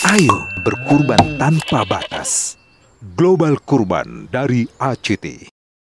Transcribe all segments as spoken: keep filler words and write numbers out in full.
Ayo berkurban tanpa batas. Global Kurban dari A C T.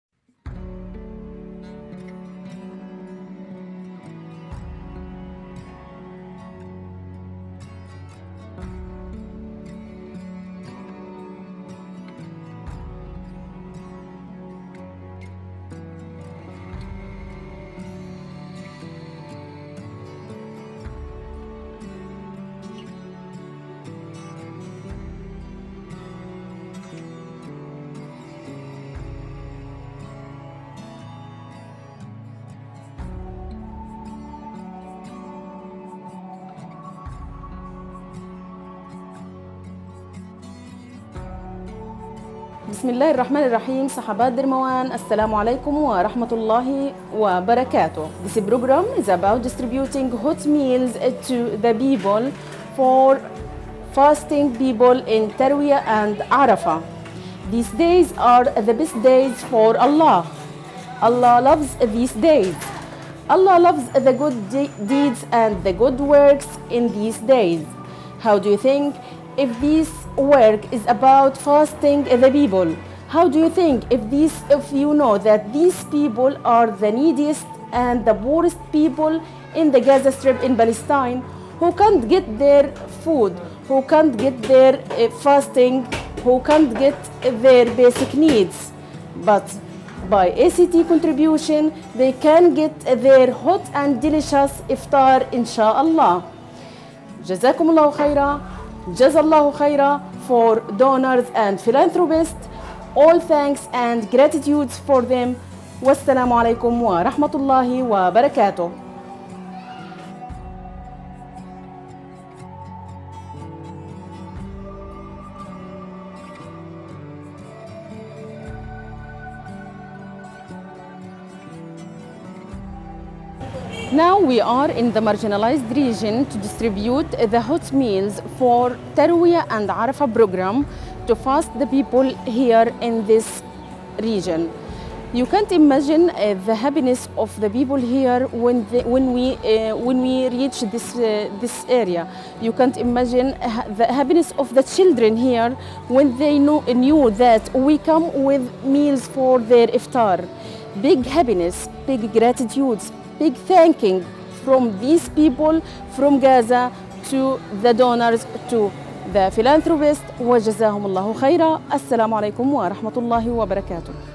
بسم الله الرحمن الرحيم. صحابات Dermawan, Assalamu alaikum wa rahmatullahi wa barakatuh. This program is about distributing hot meals to the people for fasting people in Tarwiyah and Arafah. These days are the best days for Allah. Allah loves these days. Allah loves the good de deeds and the good works in these days. How do you think if this work is about fasting the people? How do you think if this, if you know that these people are the neediest and the poorest people in the Gaza Strip in Palestine, who can't get their food, who can't get their uh, fasting, who can't get their basic needs, but by A C T contribution they can get their hot and delicious iftar, inshallah. Jazakumullahu khaira. Jazallahu khaira for donors and philanthropists. All thanks and gratitudes for them. Wassalamu alaikum wa rahmatullahi wa barakatuh. Now we are in the marginalized region to distribute the hot meals for Tarwiyah and Arafah program to fast the people here in this region. You can't imagine uh, the happiness of the people here when, they, when, we, uh, when we reach this, uh, this area. You can't imagine the happiness of the children here when they know, knew that we come with meals for their iftar. Big happiness, big gratitudes, big thanking from these people from Gaza to the donors, to the philanthropists. وجزاهم الله خيرا. السلام عليكم ورحمة الله وبركاته.